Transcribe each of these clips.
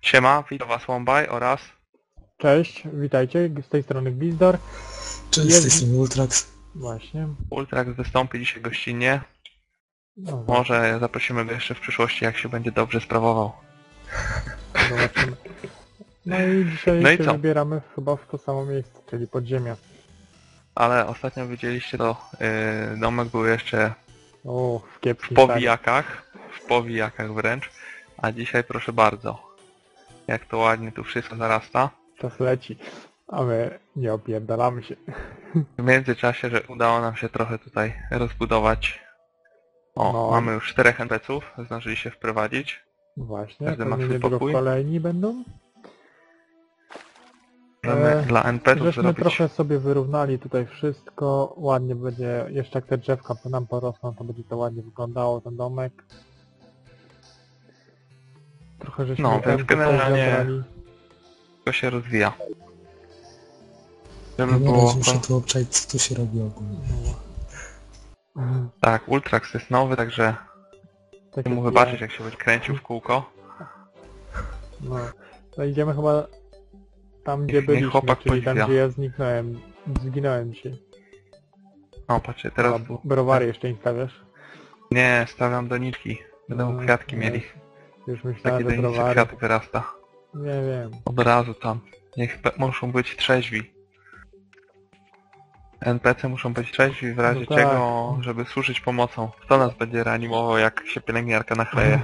Siema, witam was Wombaj oraz... Cześć, witajcie, z tej strony Gwizdor. Cześć, z tej strony Ultrax. Właśnie. Ultrax wystąpi dzisiaj gościnnie. No, Może zaprosimy go jeszcze w przyszłości, jak się będzie dobrze sprawował. zobaczymy. No i dzisiaj No i się co? wybieramy chyba w to samo miejsce, czyli podziemia. Ale ostatnio widzieliście to, domek był jeszcze O, w w kiepskim powijakach wręcz. A dzisiaj proszę bardzo, jak to ładnie tu wszystko zarasta. Czas leci, a my nie opierdalamy się. W międzyczasie, że udało nam się trochę tutaj rozbudować. O, No. mamy już 4 NPC-ów, zdążyli się wprowadzić. Właśnie, Każdy ma pewnie swój niedługo pokój. kolejni będą. Możemy dla NPC-ów Żeśmy zrobić... trochę sobie wyrównali tutaj wszystko, ładnie będzie, jeszcze jak te drzewka nam porosną, to będzie to ładnie wyglądało, ten domek. Trochę żeśmy No, ten więc generalnie- zabrali. To się rozwija. Żeby Na było... razie muszę tu obczaić, co tu się robi ogólnie. Tak, Ultrax jest nowy, także Tak mu jak wybaczyć, ja. jak się będzie kręcił w kółko. No, to idziemy chyba tam, gdzie Niech byliśmy, chłopak czyli tam, podziwia. gdzie ja zginąłem dzisiaj. O, patrzcie, teraz... A, browary jeszcze nie stawiasz? Nie, stawiam doniczki. Będą No, kwiatki no. mieli. Już Takie myślałem, że donice browary. kwiatek wyrasta. Nie wiem. Od razu tam. Muszą być trzeźwi. NPC muszą być trzeźwi w razie No tak. czego, żeby służyć pomocą. Kto nas będzie reanimował, jak się pielęgniarka nachleje?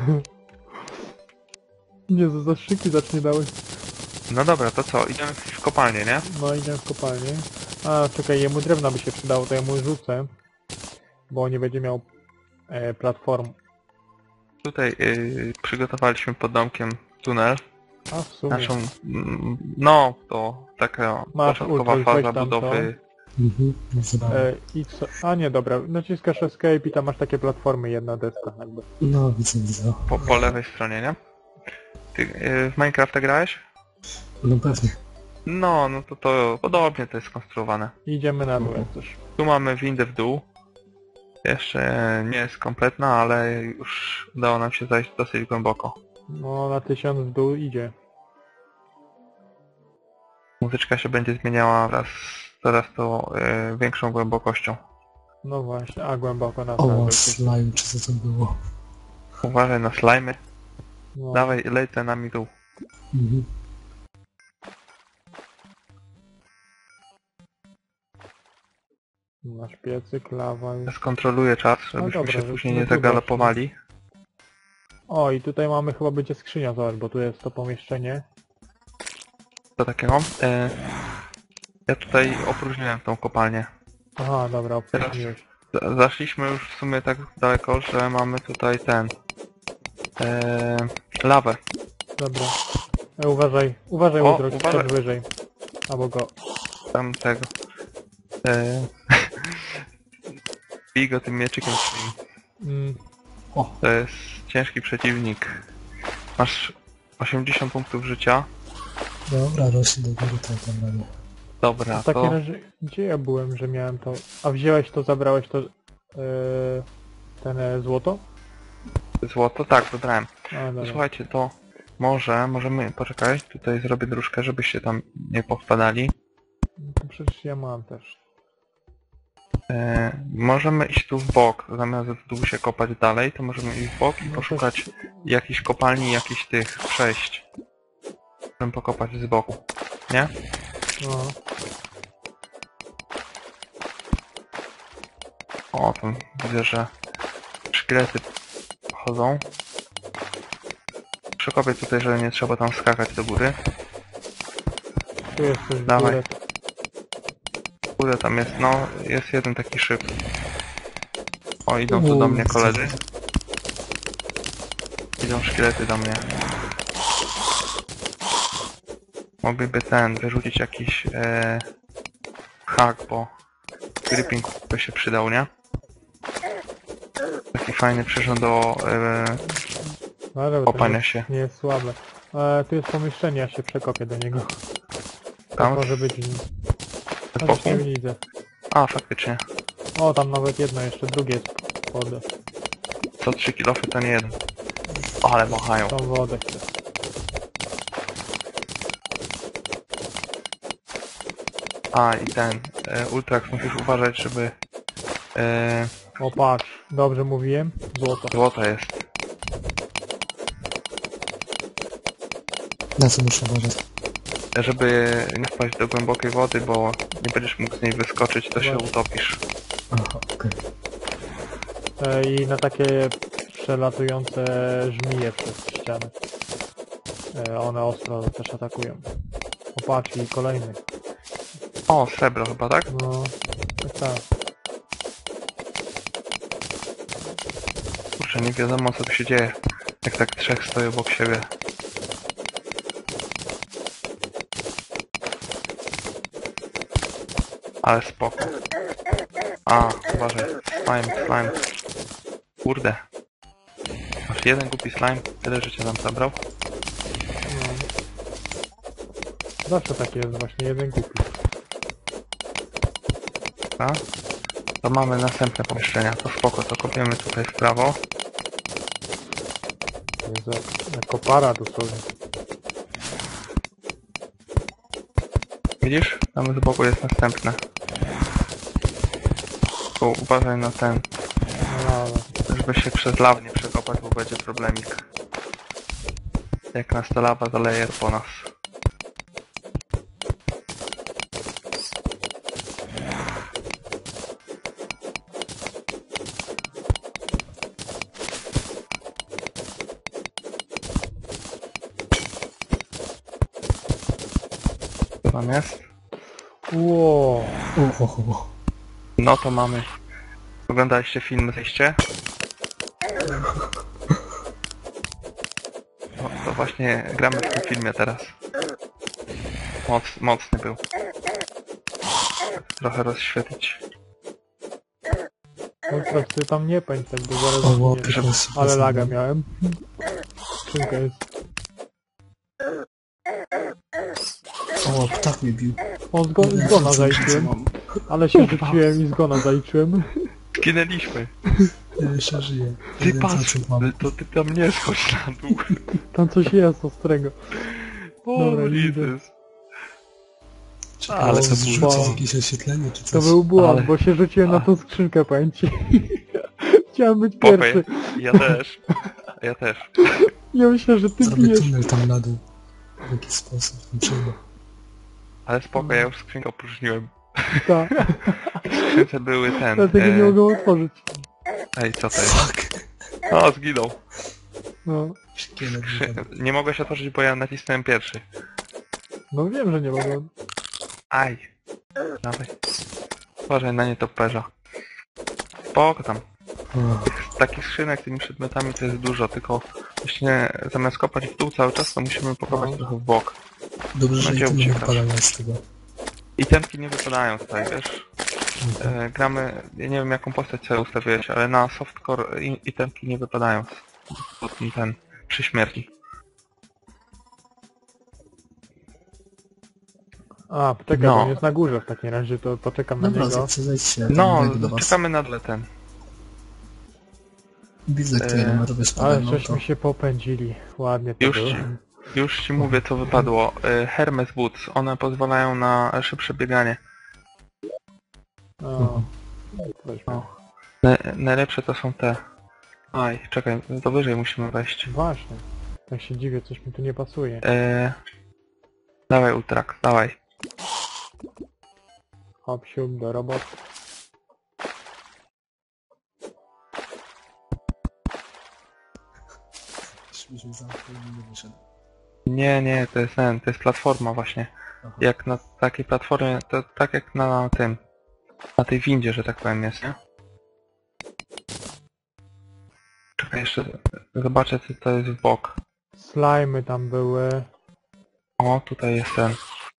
Nie, za zastrzyki zacznie dały. No dobra, to co? Idziemy w kopalnię, nie? No, idziemy w kopalnię. A, czekaj, jemu drewna by się przydało, to ja mu rzucę. Bo nie będzie miał platform. Tutaj przygotowaliśmy pod domkiem tunel. A, w sumie. Naszą... No, to taka Masz początkowa Ultrax, weź faza tam budowy. Zobaczę. I co? A nie, dobra, naciskasz escape i tam masz takie platformy, jedna deska jakby. No, widzę. Po lewej stronie, nie? Ty w Minecrafta grałeś? No pewnie. No to podobnie to jest skonstruowane. Idziemy na dół jak coś. Tu mamy windę w dół. Jeszcze nie jest kompletna, ale już udało nam się zajść dosyć głęboko. No, na 1000 w dół idzie. Muzyczka się będzie zmieniała coraz to większą głębokością. No właśnie, a głęboko na O, slime, czy co to było? Uważaj na slimy. No, Dawaj, lej za nami dół. Mhm. masz piecyk, lawa Ja już. skontroluję czas, żebyśmy dobra, się żebyśmy później nie tu zagalopowali. O, i tutaj mamy chyba będzie skrzynia, zobacz, bo tu jest to pomieszczenie. Co takiego? Ja tutaj opróżniłem tą kopalnię. Aha, dobra, opróżniłeś. Zaszliśmy już w sumie tak daleko, że mamy tutaj lawę. Dobra. Uważaj, uważaj, O, Ultrax, uważaj. skocz wyżej. Albo go. Tam tego. Bij go tym mieczykiem swoim. Mm, To jest ciężki przeciwnik. Masz 80 punktów życia. Dobra, rośnie do góry, to tam robię. Dobra, w takim to razie, gdzie ja byłem, że miałem to... A wziąłeś to, zabrałeś to... ten złoto? złoto? Tak, wybrałem. A, dobra. Słuchajcie, to możemy poczekać. Tutaj zrobię dróżkę, żebyście tam nie powpadali. To przecież ja mam też. Możemy iść tu w bok. Zamiast w dół się kopać dalej, to możemy iść w bok i No poszukać też- jakichś kopalni, jakichś tych przejść. Możemy pokopać z boku. Nie? No. O, tam widzę, że szkielety chodzą. Przekopię tutaj, że nie trzeba tam skakać do góry. Tu jest coś w Dawaj. górę. Kurde, tam jest, no, jest jeden taki szyb. O, idą tu do mnie koledzy. Idą szkielety do mnie. Mogliby wyrzucić jakiś hack, bo gripping by się przydał, nie? Taki fajny przyrząd do No, ale to kopania się. nie jest słabe. Tu jest pomieszczenie, ja się przekopię do niego. Tam Może być... z Chociaż boku? nie widzę. A, faktycznie. O, tam nawet jedno, jeszcze drugie jest pod... Co 3 kilofy to nie jeden. Ale machają. Tą wodę chcę. A i ten, Ultrax, musisz uważać, żeby O patrz, dobrze mówiłem? Złoto. złoto jest. Na co muszę uważać? Żeby nie wpaść do głębokiej wody, bo nie będziesz mógł z niej wyskoczyć, to się Właśnie. utopisz. Aha, okej. I na takie przelatujące żmije przez ścianę. One ostro też atakują. O patrz, i kolejny. O, srebro chyba, tak? No, tak. Kurczę, nie wiadomo co tu się dzieje, jak tak trzech stoi obok siebie. Ale spoko. A, uważaj, slime. Kurde. Masz jeden głupi slime, tyle życia nam zabrał. No. Zawsze tak jest, właśnie jeden kupi. A? To mamy następne pomieszczenia, to spoko, to kopiemy tutaj w prawo. Jezu, jak kopara dosłownie. Widzisz? Tam z boku jest następne. Tu uważaj na ten, No, ale żeby się przez lawę nie przekopać, bo będzie problemik. Jak nas ta lawa zaleje po nas. Co tam jest? Ło, No to mamy. Oglądaliście film Zejście? No, to właśnie gramy w tym filmie teraz. Mocny był. Trochę rozświetlić. Ultrax, ty tam nie pędź tak, bo zaraz O, zginiesz. żeby... Ale laga miałem. Skrzynka jest. O, ptak mnie bił. O, zgona zaliczyłem. Ale się rzuciłem i zgona zaliczyłem. Zginęliśmy. Ja jeszcze żyję. Ty 1% patrz, mam. to ty tam nie schodź na dół. Tam coś jest ostrego. Dobra, O, idę. Jezus. Czekaj, ale to to zrzucać było- jakieś oświetlenie czy coś. To był błąd, Ale- bo się rzuciłem na tą skrzynkę, pęci. Chciałem być Popej. pierwszy. Ja też. Ja też. Ja myślę, że ty Zrobię bijesz. tunel tam na dół. W jakiś sposób. Nie trzeba. Ale spoko, ja już skrzynkę opróżniłem. Tak, W skrzynce były ten... dlatego nie mogę otworzyć. Ej, co to jest? Fuck! O, zginął. No, Szkielet Skrzy... wypadł. Nie mogę się otworzyć, bo ja nacisnąłem pierwszy. no wiem, że nie mogę. Aj. Dawaj. Uważaj na nietoperza. Spoko tam. O, Takich skrzynek tymi przedmiotami to jest dużo, tylko właśnie zamiast kopać w dół cały czas, to musimy pokopać No. trochę w bok. Dobrze, że Będzie i tu nie uciekać. wypadają z tego. I temki nie wypadają tutaj, wiesz? Gramy, ja nie wiem jaką postać sobie ustawiłeś, ale na softcore i temki nie wypadają. Ten, przy śmierci. A, poczekaj, No. bo on jest na górze w takim razie, to poczekam na Dobra, niego. chcę zejść się. No, tam do was. czekamy na dole ten. Widzę, który ma robię Ale spadek, no to... żeśmy się popędzili. Ładnie to Już było. Już ci mówię co wypadło. Hermes Boots, one pozwalają na szybsze bieganie. O, weźmy. No. Najlepsze to są te. Aj, czekaj, to wyżej musimy wejść. Właśnie. Tak się dziwię, coś mi tu nie pasuje. Dawaj Ultrak, dawaj. Hop, siup, do robot. Myśmy zamknęli i nie wyszedł. Nie, to jest ten, to jest platforma właśnie. Aha. Jak na takiej platformie, to tak jak na tym, na tej windzie, że tak powiem jest, nie? Czekaj, jeszcze zobaczę co to jest w bok. Slimy tam były. O, tutaj jest ten.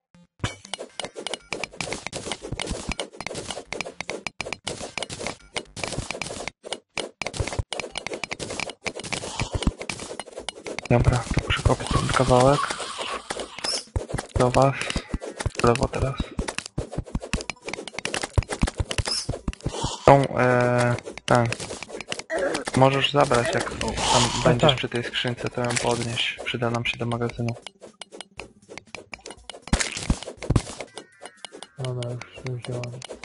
Dobra, to przekopię ten kawałek. Do was. W lewo teraz. Tą, ten. Możesz zabrać, jak tam będziesz tak. przy tej skrzynce, to ją podnieść. Przyda nam się do magazynu. No, już wziąłem.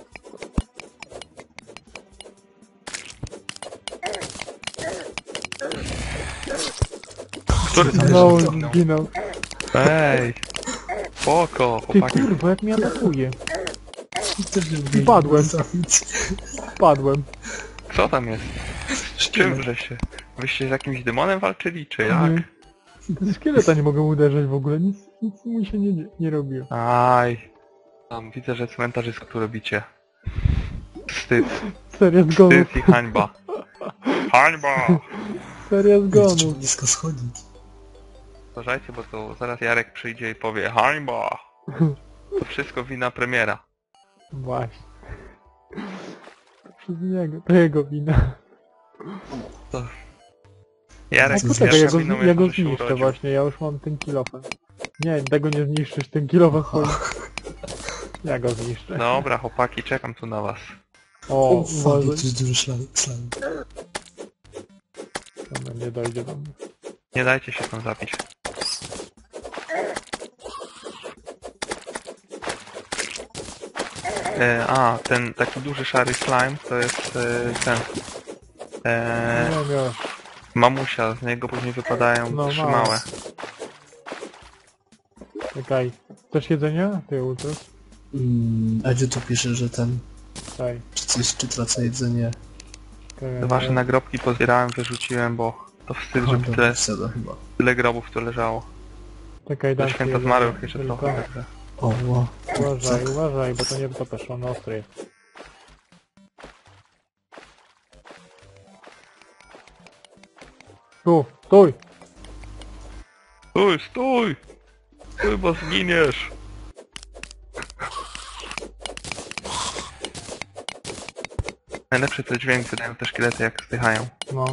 Który tam No, zginął? zginął. Ej! Spoko, Ty chłopaki. kurwa, jak mnie atakuje. Też nie mogę Padłem. trafić. Padłem. Co tam jest? Z czym żeście? Wyście z jakimś demonem walczyli, czy jak? Nie. Ze szkieleta nie mogę uderzać w ogóle, nic mu się nie robiło. Aj. Tam widzę, że cmentarzysko tu robicie. Wstyd. Seria zgonów. Wstyd i hańba. Hańba! Seria Nie, to trzeba zgonów. nisko schodzić. Uważajcie, bo to zaraz Jarek przyjdzie i powie hańba! To wszystko wina premiera. Właśnie. To przez niego, to jego wina. Jarek, Co Poczekaj, Jarka ja go zniszczę właśnie, ja już mam tym kilofem. Nie, tego nie zniszczysz, tym kilofem swoim. Ja go zniszczę. Dobra, chłopaki, czekam tu na was. O, O, fuck, to uważaj. jest duży slime. Dobra, nie dojdzie do mnie. Nie dajcie się tam zabić. Ten taki duży szary slime to jest ten... Nie wiem, już. Mamusia, z niego później wypadają No, trzy małe. małe. Czekaj. Chcesz jedzenia? Ty, Ultrus? A gdzie tu pisze, że ten... Czekaj. Czy coś, czy tracę jedzenie? Czekaj, Wasze nagrobki pozbierałem, wyrzuciłem, bo to wstyd, żeby tyle, Wsiada chyba. tyle grobów tu leżało. Czekaj, Do dam ci święta jedzenie. zmarłych jeszcze Tylko trochę. Także. O, wow. Uważaj, bo to nie wytopesz, on ostry jest. Tu, stój! Stój, stój! Stój, bo zginiesz! Najlepszy to dźwięk wydają te szkielety, jak zdychają. No.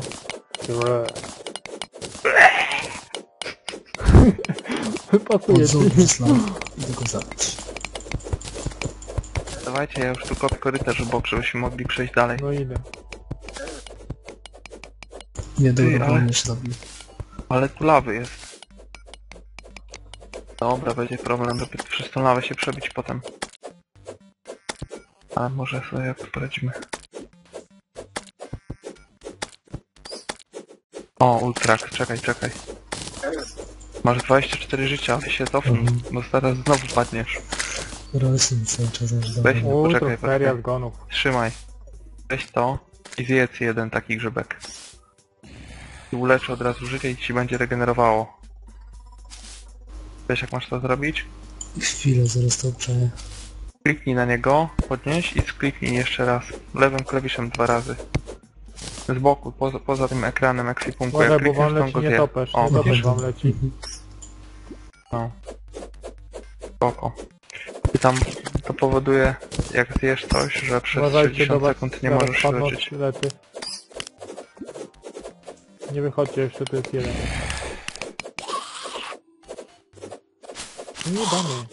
Pasuje Od ci. slime. Idę go zabić. Dawajcie, ja już tu kopię korytarz obok, żebyśmy mogli przejść dalej. No idę. Nie, dobra, Ty, bo ale- on mnie zrobił. Ale tu lawy jest. Dobra, będzie problem, żeby przez tą lawę się przebić potem. Ale może sobie jak poradzimy. O, Ultrak, czekaj. Masz 24 życia, ale się cofnij, bo zaraz znowu padniesz. Rośnie cały czas aż do Weź. mnie. Ultrus, Poczekaj, seria poczekaj. zgonów. Trzymaj. Weź to i zjedz jeden taki grzybek. I uleczy od razu życie i ci będzie regenerowało. Wiesz jak masz to zrobić? Chwilę, zaraz to obczaję. Kliknij na niego, podnieś i skliknij jeszcze raz. Lewym klawiszem 2 razy. Z boku, poza tym ekranem ekwipunku. Jak Uważaj, bo wam klikniesz, to on leci go nie zje. topesz, O, nie topesz widzisz? wam leci. No. Spoko. I tam to powoduje, jak zjesz coś, że przez Uważajcie, 60 do was sekund nie zaraz możesz padną leczyć. szkielety. Nie wychodźcie jeszcze, to jest jeden. No nie damy.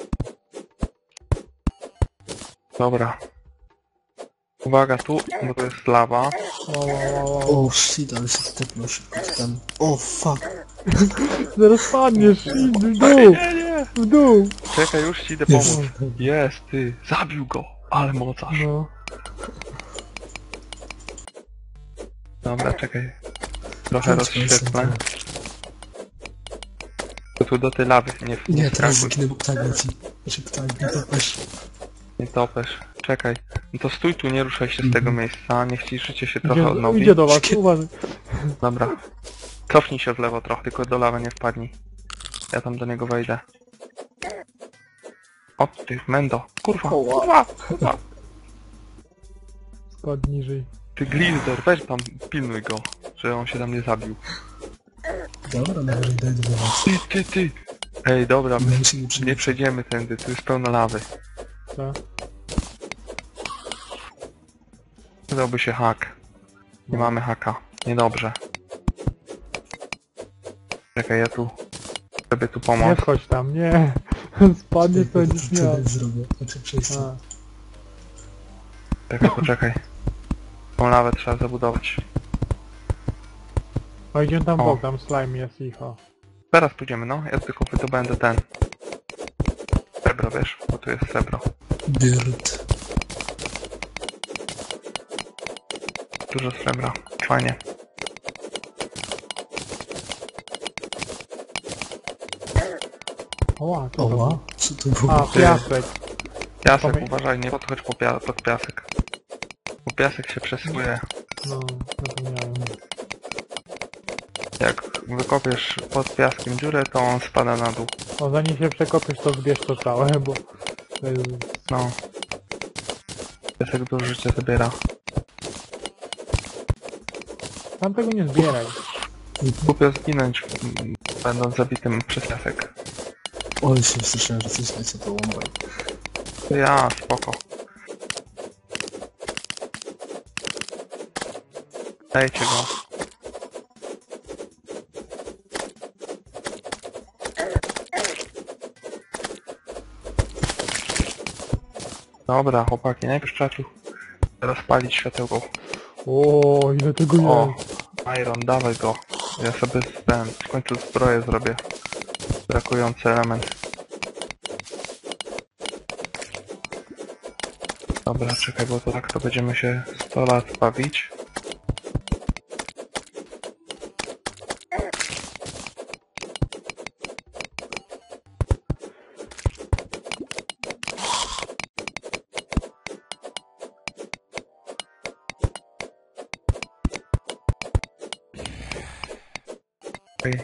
Dobra. Uwaga tu, bo to jest lawa. Wow. O, shit, ale się tepnął szybko tam. O, fuck. Zaraz padniesz, idź w dół, Nie! w dół. Czekaj, już ci idę Jest. pomóc. Jest, ty. Zabił go. Ale mocarz. No. Dobra, czekaj. Trochę rozświetlę. To tu do tej lawy, Nie, teraz wskakuj. zginę, bo ptak leci. Znaczy ptak, nie topesz. Nie topesz. Czekaj. No to stój tu, nie ruszaj się z tego miejsca. Niech ci życie się trochę Idzie, odnowi. idzie do was, uważaj. Dobra. Cofnij się w lewo trochę, tylko do lawy nie wpadnij. Ja tam do niego wejdę. O ty, Mendo. Kurwa. Spadł niżej. Ty Glizder, weź tam, pilnuj go, że on się tam nie zabił. Dobra, najwyżej dojdę do was. Ty. Ej, dobra, my My się nie nie przyjdzie. przejdziemy tędy, tu jest pełno lawy. Co? Przydałby się hak. Nie mamy haka. Niedobrze. Czekaj, ja tu... Żeby tu Nie pomóc. wchodź tam, nie. Spadnie to będziesz miał. Co zrobię? Znaczy przejście. A. Poczekaj. Tą lawę trzeba zabudować. O, idziemy tam w O. bok, tam slime jest ich, o. Teraz pójdziemy, no. Ja tylko wydobędę ten. Srebro, wiesz? Bo tu jest srebro. Dirt. Dużo srebra. Fajnie. Oła, co to było? Oła, co to było? A, piasek. Piasek, Pamię- uważaj, nie podchodź pod piasek. Bo piasek się przesyłuje. No, zapomniałem. Jak wykopiesz pod piaskiem dziurę, to on spada na dół. No zanim się przekopiesz, to zbierz to całe, bo... To jest... No. Piasek dużo życia zabiera. Tam tego nie zbieraj. Głupio zginąć, będąc zabitym przez piasek. Oj, się słyszałem, że coś leci, to łąbaj. Ja, spoko. Dajcie go. Dobra, chłopaki, najpierw trzeba tu rozpalić światełko. O, ile tego O, jest. Iron, dawaj go. Ja sobie w końcu zbroję zrobię. Brakujący element. Dobra, czekaj, bo to tak to będziemy się 100 lat bawić. Okej.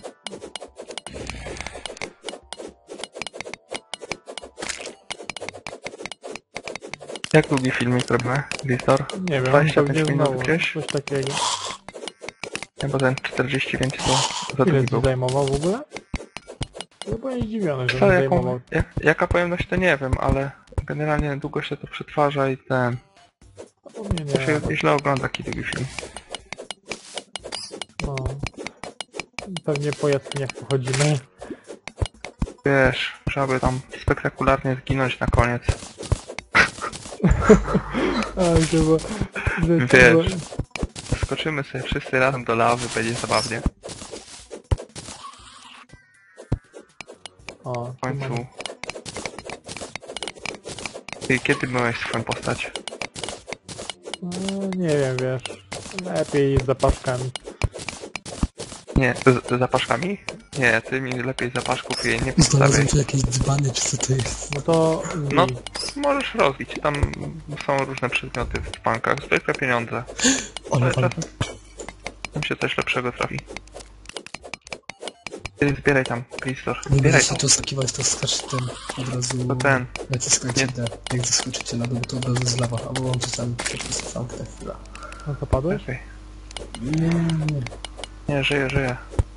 Jak długi filmik robimy, Glitor? Nie wiem, 25 pewnie minut znowu. gdzieś? Coś takiego. Nie, bo ten 45 to za Ile długi ci był. zajmował w ogóle? Ja byłem zdziwiony, że Co, on zajmował. jaka pojemność to nie wiem, ale generalnie długo się to przetwarza i ten... U mnie To się nie. źle ogląda taki długi film. No. Pewnie po jaskiniach pochodzimy. Wiesz, trzeba by tam spektakularnie zginąć na koniec. Aj, to było... Wiesz. Skoczymy sobie wszyscy razem do lawy, będzie zabawnie. O, W końcu... Ty kiedy myłeś swoją postać? No, nie wiem, wiesz. Lepiej z zapaszkami. Nie, z zapaszkami? Nie, ty mi lepiej zapaszków jej nie Znalazłem podstawiaj. tu jakieś dzbany, czy co to jest? No to... No, możesz rozbić, tam są różne przedmioty w bankach, zwykłe pieniądze. Ale czasem tam się coś lepszego trafi. Ty zbieraj tam, Kristor, nie zbieraj będę się to. tu skakiwać, to skacz ten od razu... To ten. Naciskajcie Nie. D. Jak zaskoczycie na dół, to od razu z lawa, albo mam czasami po prostu zamknę chwilę. No to padłeś? Okej. Nie. Nie, żyję.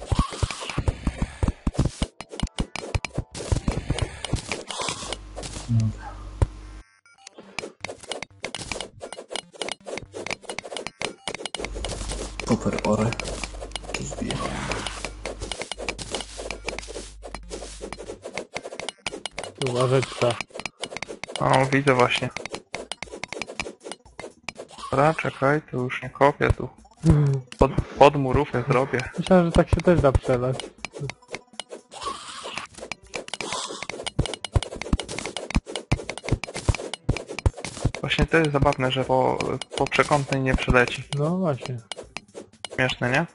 Koper ore. Tu wbiję. Tu uważać trzeba. O, widzę właśnie. Dobra, czekaj, tu już nie kopię, tu pod murówkę zrobię. Myślałem, że tak się też da przelać. Właśnie to jest zabawne, że po przekątnej nie przeleci. No właśnie. Śmieszne, nie?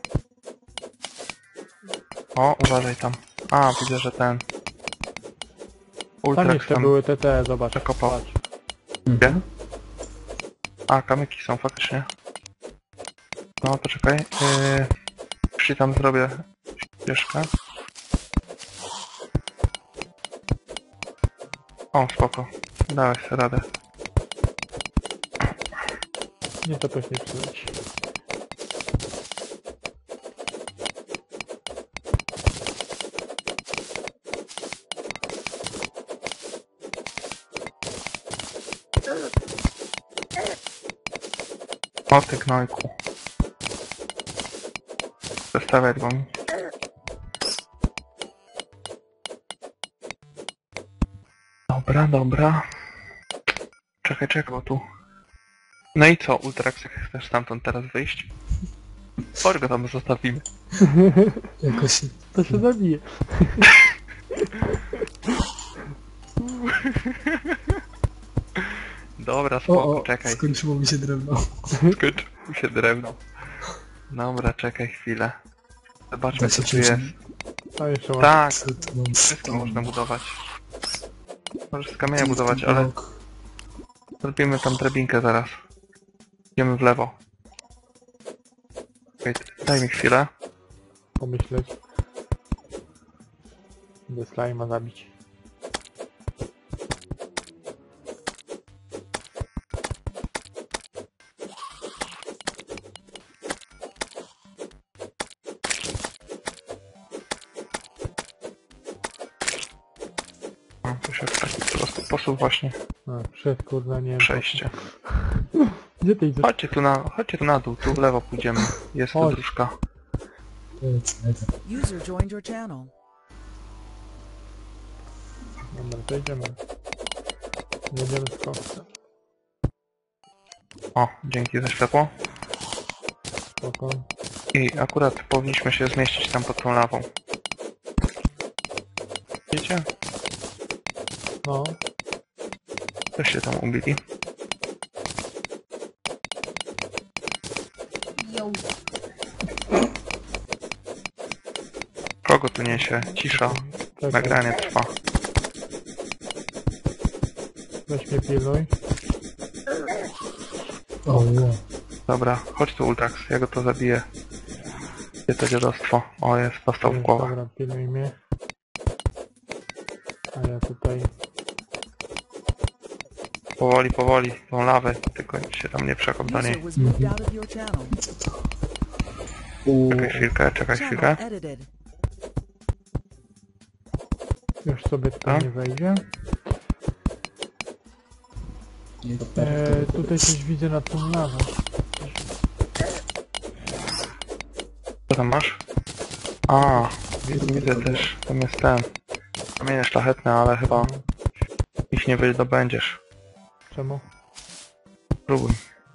O, uważaj tam. A, widzę, że ten... Tam Ultrax jeszcze tam były te, zobacz. przekopał. Patrz. Gdzie? A, kamyki są faktycznie. No, to czekaj. Już ci tam zrobię ścieżkę. O, spoko. Dałeś sobie radę. Nie, to też nie przyleci. O, ty gnojku. Zostawiaj go mi. Dobra. Czekaj, bo tu... No i co, Ultrax, jak chcesz stamtąd teraz wyjść? Chodź go tam zostawimy. Jakoś... To się zabije. Dobra, spoko, O, czekaj. skończyło mi się drewno. Skończył się drewno. Dobra, czekaj chwilę. Zobaczmy Da co się tu jest. A jeszcze mam. Tak, Co tu mam wszystko stąd? można budować. Możesz z kamienia budować, ale Blok. zrobimy tam drabinkę zaraz. Idziemy w lewo. Okej, daj mi chwilę. Pomyśleć. By slajma zabić. No, to się w taki prosty sposób właśnie A, przed kurde, nie wiem. przejście. Gdzie ty idziesz? Chodźcie tu na dół, tu w lewo pójdziemy. Jest tu Chodź. dróżka. User joined your channel. Dobra, to idziemy. Jedziemy z koksem. O, dzięki za światło. Spoko. I akurat powinniśmy się zmieścić tam pod tą lawą. Widzicie? No. Coś się tam ubili. Kogo tu niesie? Cisza. Czekaj. Nagranie trwa. Weź mnie pilnuj. O, ja. Dobra, chodź tu Ultrax, ja go to zabiję. Gdzie to dziadostwo? O, jest, dostał w głowę. Dobra, pilnuj mnie. A ja tutaj... Powoli, powoli, tą lawę, tylko się tam nie przekop do User niej. was moved out of your channel. Czekaj chwilkę. Channel edited. Już sobie tutaj A? nie wejdzie. Nie, Tutaj coś widzę na tą lawę. Co tam masz? A, widzę też, tam jest ten. Kamienie szlachetne, ale chyba ich nie wydobędziesz. Czemu? Spróbuj.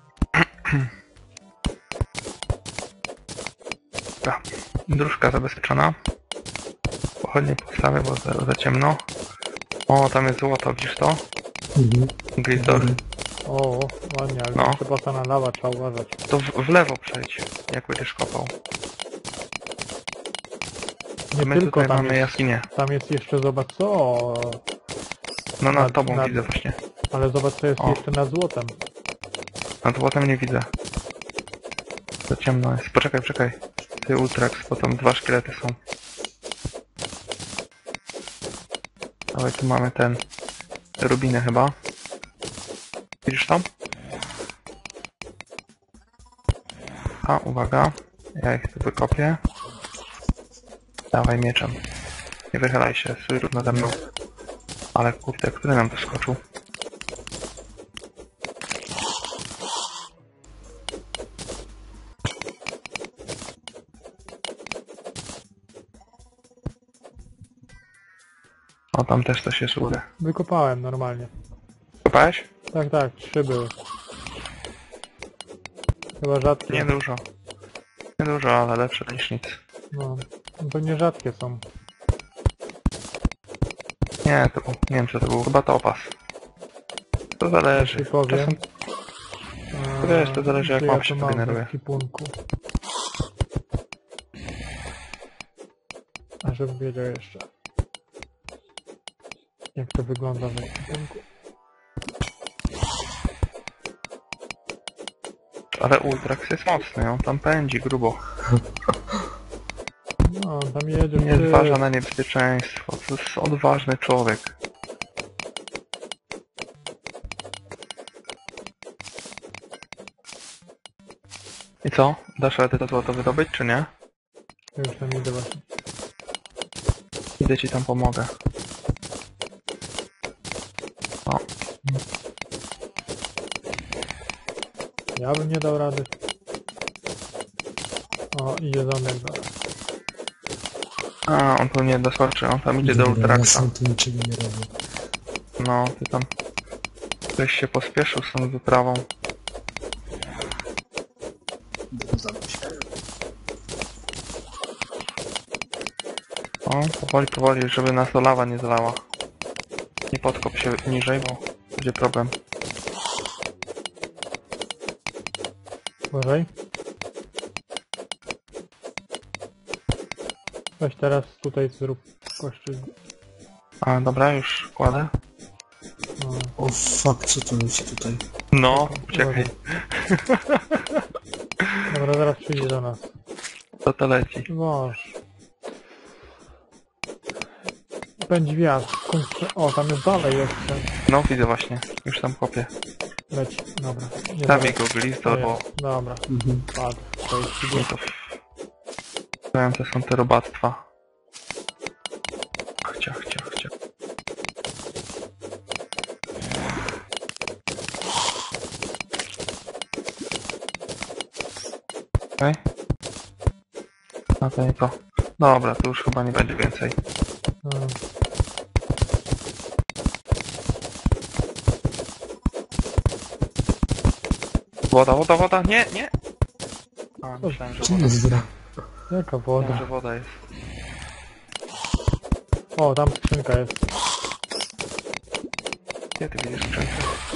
Dobra, dróżka zabezpieczona. Pochodnie postawię, bo za ciemno. O, tam jest złoto, widzisz to? Glizdor. O, ładnie, ale No. przepasana lawa, trzeba uważać. To w lewo przejdź, jak będziesz kopał. Nie My tylko tutaj tam mamy jest, jaskinię. tam jest jeszcze, zobacz co, No nad nad- tobą nad- widzę właśnie. ale zobacz co jest O. jeszcze nad złotem. Nad złotem nie widzę. To ciemno jest. Poczekaj. Ty Ultrax, bo tam dwa szkielety są. Ale tu mamy ten... Rubiny chyba. Widzisz tam? A, uwaga. Ja ich tu wykopię. Dawaj mieczem. Nie wychylaj się, stój równo ze mną. Ale kurde, który nam doskoczył? O, tam też coś jest u góry. Wykopałem normalnie. Kopałeś? Tak, 3 były. Chyba rzadkie. Nie dużo. Nie dużo, ale lepsze niż nic. No, to nie rzadkie są. Nie, to był, nie wiem co to był, chyba topas. To zależy. Ci powiem. Czasem wiesz, to zależy, jak czy mam ja się to to mam generuje. w ekwipunku. A żebym wiedział jeszcze. Jak to wygląda w ekwipunku. Ale Ultrax jest mocny, on tam pędzi grubo. No, tam jedzie Nie ty. zważa na niebezpieczeństwo. To jest odważny człowiek. I co? Dasz radę to złoto wydobyć, czy nie? Już tam idę właśnie. Idę ci tam pomogę. O, Ja bym nie dał rady. O, idzie zombie zaraz. a on tu nie doskoczy, on tam idzie do Dobra, ja Ultraxa. sam tu niczego nie robię. No, ty tam... Ktoś się pospieszył z tą wyprawą. O, powoli, żeby nas to lawa nie zalała. Nie podkop się niżej, bo będzie problem. Uważaj. Weź teraz tutaj zrób płaszczyznę. A, dobra, już kładę. No. O fuck, co tu leci tutaj? No, uciekaj. Dobra, zaraz przyjdzie do nas. Co to leci? Waż. Pędź wiatr. O, tam jest dalej jeszcze. No, widzę właśnie. Już tam kopię. Leci. Dobra. Nie Tam dalej. jego Glizdor, bo Dobra, Mhm. padł. To jest no to... Powiem, to są te robactwa. Chcia. Okej. No to nie to. Dobra, to już chyba nie będzie więcej. No. Woda, nie! A, myślałem, że Gdzie woda. jest gra? Jaka Myślałem, woda? że woda jest. O, tam skrzynka jest. Gdzie ty widzisz skrzynkę?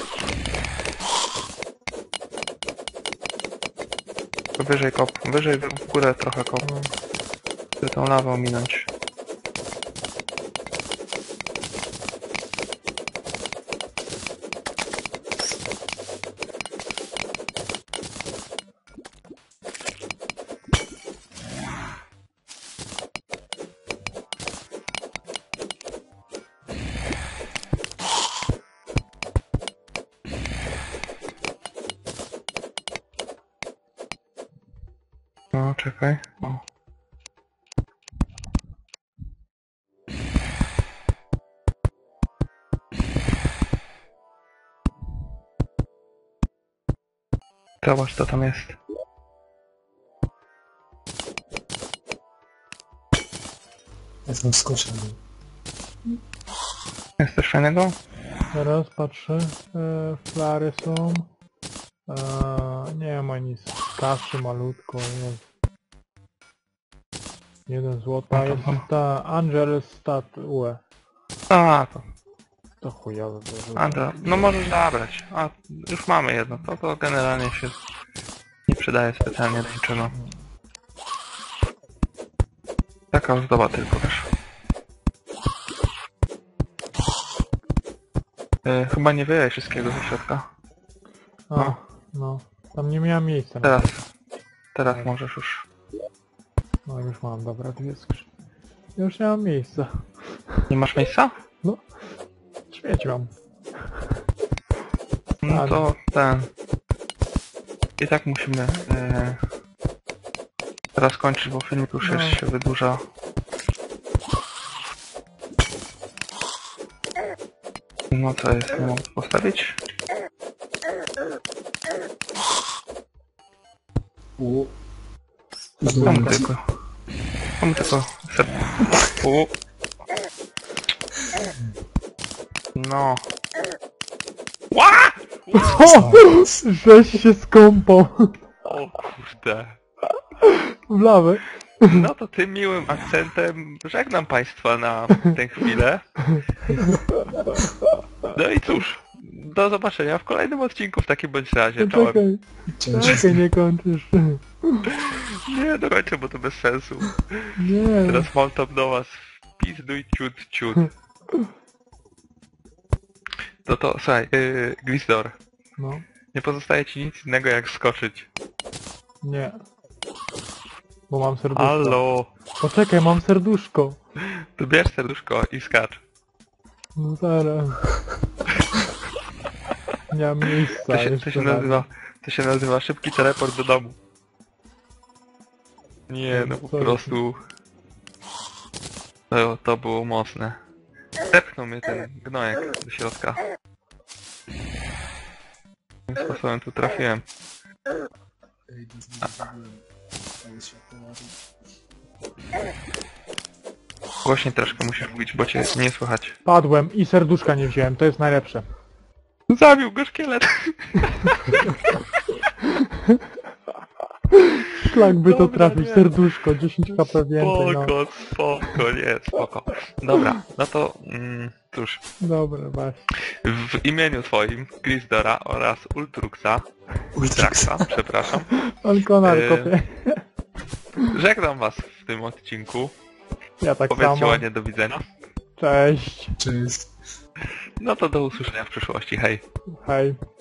Wyżej kop, wyżej w górę trochę kop. No. Chcę tą lawę ominąć. No, czekaj. O. Zobacz, co tam jest. Ja tam skoczę. Jest coś fajnego? Teraz patrzę. Flary są. Nie ma nic. Kasy malutko jest. 1 złota. No to Jest ta Angel Statue. A, to To chujowe było. Andra, no możesz zabrać. A, już mamy jedno. To generalnie się nie przydaje specjalnie do niczego. Taka ozdoba tylko też. Chyba nie wyjęłeś wszystkiego ze środka. A, no. Tam nie miałem miejsca. na Teraz. to. Teraz możesz już. No już mam, dobra, dwie skrzynki. Już nie mam miejsca. Nie masz miejsca? Śmieci mam. No Tak. to ten. I tak musimy teraz kończyć, bo filmik już No. się wydłuża. No co jest? Nie mogę postawić? U. Komu Znowu. tylko? Komu tylko? U. No. Ła! O! Żeś się skąpał O kurde. w lawę. No to tym miłym akcentem żegnam Państwa na tę chwilę. No i cóż, do zobaczenia w kolejnym odcinku w takim bądź razie. Czołem. Czekaj, Ciężko. czekaj, nie kończysz. Nie, dokończę, bo to bez sensu. Nie. Teraz mam tam do was pizduj ciut. No to słuchaj, Glizdor, No, nie pozostaje ci nic innego jak skoczyć. nie. Bo mam serduszko. Halo! Poczekaj, mam serduszko. Tu bierz serduszko i skacz. No zaraz. Nie mam miejsca. To jeszcze się nazywa szybki teleport do domu. Nie, no po Co jest? prostu... To było mocne. Zepchnął mnie ten gnojek do środka. Tym sposobem tu trafiłem. Ej, dozwoliłem. Ale światło ładnie. Głośniej troszkę musisz mówić, bo cię nie słychać. Padłem i serduszka nie wziąłem, to jest najlepsze. Zabił go szkielet! Szlak by to Dobra, trafił, nie. serduszko, 10 HP więcej, no. Spoko, nie, spoko. Dobra, no to cóż, Dobra, właśnie. w imieniu twoim, Grisdora oraz Ultruxa, Ultraxa, przepraszam, On konar Yy, kopie. żegnam was w tym odcinku. Ja tak Powiedzcie samo. ładnie do widzenia. Cześć. Cześć. No to do usłyszenia w przyszłości, hej. Hej.